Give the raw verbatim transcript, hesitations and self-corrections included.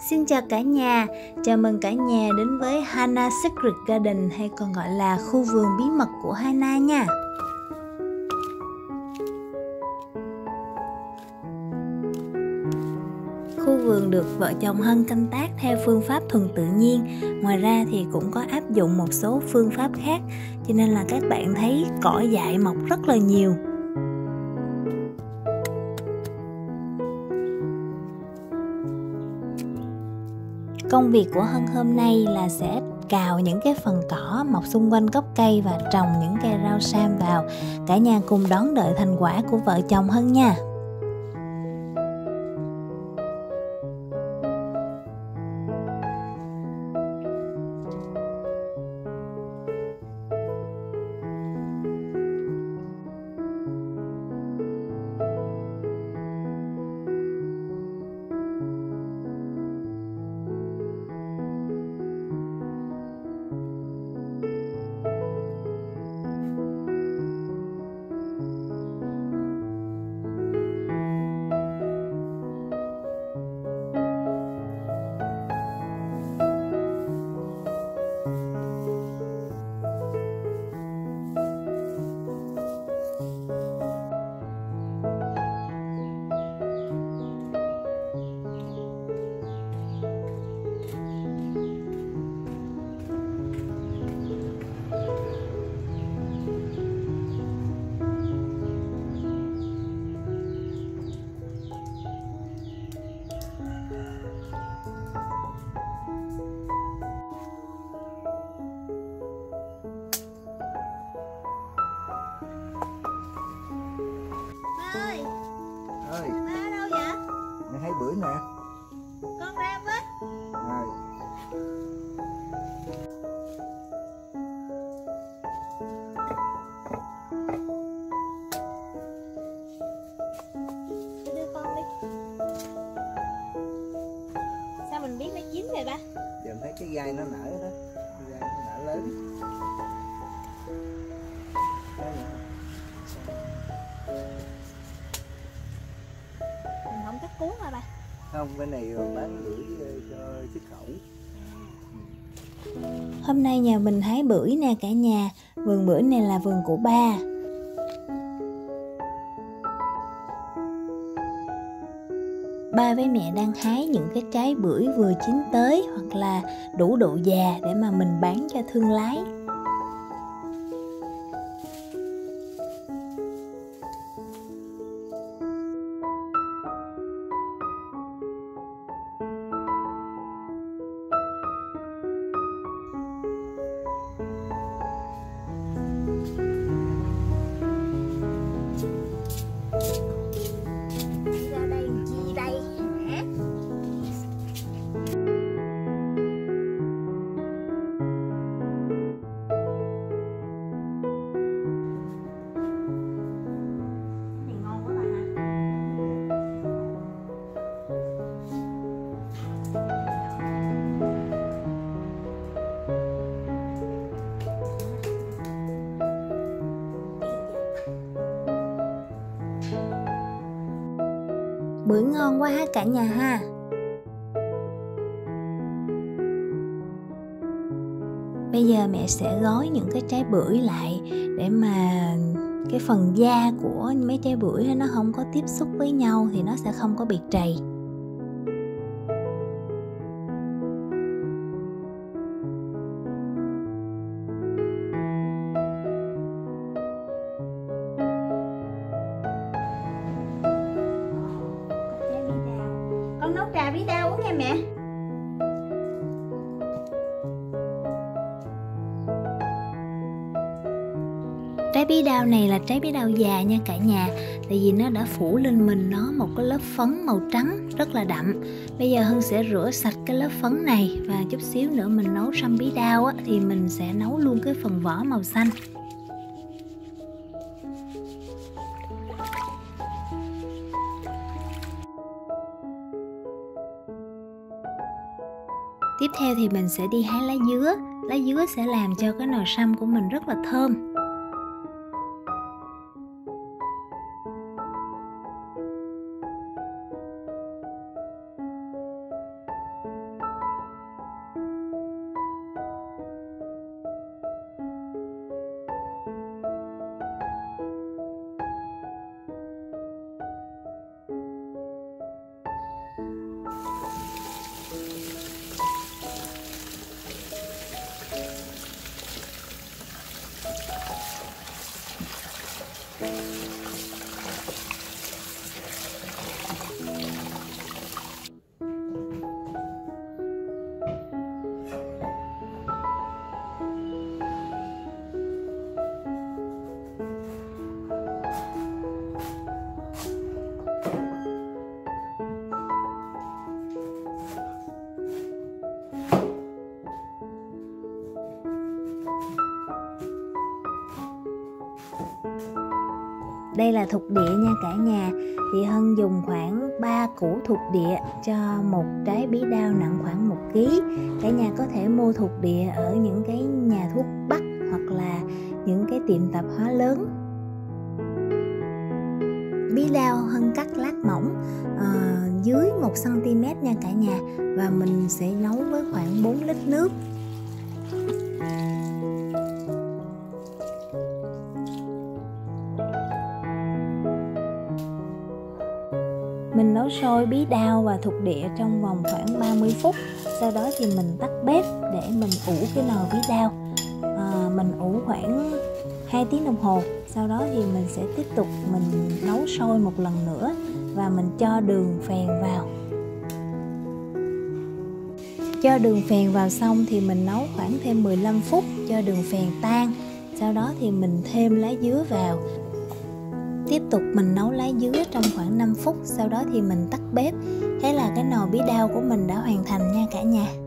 Xin chào cả nhà, chào mừng cả nhà đến với Hana Secret Garden hay còn gọi là khu vườn bí mật của Hana nha. Khu vườn được vợ chồng Hân canh tác theo phương pháp thuần tự nhiên. Ngoài ra thì cũng có áp dụng một số phương pháp khác, cho nên là các bạn thấy cỏ dại mọc rất là nhiều. Công việc của Hân hôm nay là sẽ cào những cái phần cỏ mọc xung quanh gốc cây và trồng những cây rau sam vào. Cả nhà cùng đón đợi thành quả của vợ chồng Hân nha. Ơi, Ba ở đâu vậy? mẹ thấy bưởi nè. Con ra với. Rồi. Đưa con đi. Sao mình biết nó chín rồi ba? Giờ em thấy cái gai nó nở đó, cái gai nó nở lớn. Thấy nè. Mình không cắt cuốn hả ba? Không, bên này bán bưởi cho xuất khẩu. Hôm nay nhà mình hái bưởi nè cả nhà. Vườn bưởi này là vườn của ba. Ba với mẹ đang hái những cái trái bưởi vừa chín tới hoặc là đủ độ già để mà mình bán cho thương lái. Đi ra đây làm chi đây hả? Cái này ngon quá ba hả? Bưởi ngon quá ha cả nhà ha. Bây giờ mẹ sẽ gói những cái trái bưởi lại để mà cái phần da của mấy trái bưởi nó không có tiếp xúc với nhau thì nó sẽ không có bị trầy. Trái bí đao. Con nấu trà bí đao uống nha mẹ. Trái bí đao này là trái bí đao già nha cả nhà. Tại vì nó đã phủ lên mình nó một cái lớp phấn màu trắng rất là đậm. Bây giờ Hân sẽ rửa sạch cái lớp phấn này. Và chút xíu nữa mình nấu sâm bí đao á, thì mình sẽ nấu luôn cái phần vỏ màu xanh. Tiếp theo thì mình sẽ đi hái lá dứa. Lá dứa sẽ làm cho cái nồi sâm của mình rất là thơm. Đây là thục địa nha cả nhà. Thì Hân dùng khoảng ba củ thục địa cho một trái bí đao nặng khoảng một ký. Cả nhà có thể mua thục địa ở những cái nhà thuốc bắc hoặc là những cái tiệm tạp hóa lớn. Bí đao Hân cắt lát mỏng uh, dưới một xăng ti mét nha cả nhà. Và mình sẽ nấu với khoảng bốn lít nước. Mình nấu sôi bí đao và thục địa trong vòng khoảng ba mươi phút. Sau đó thì mình tắt bếp để mình ủ cái nồi bí đao. à, Mình ủ khoảng hai tiếng đồng hồ. Sau đó thì mình sẽ tiếp tục mình nấu sôi một lần nữa. Và mình cho đường phèn vào. Cho đường phèn vào xong thì mình nấu khoảng thêm mười lăm phút cho đường phèn tan. Sau đó thì mình thêm lá dứa vào. Tiếp tục mình nấu lá dứa trong khoảng năm phút. Sau đó thì mình tắt bếp. Thế là cái nồi bí đao của mình đã hoàn thành nha cả nhà.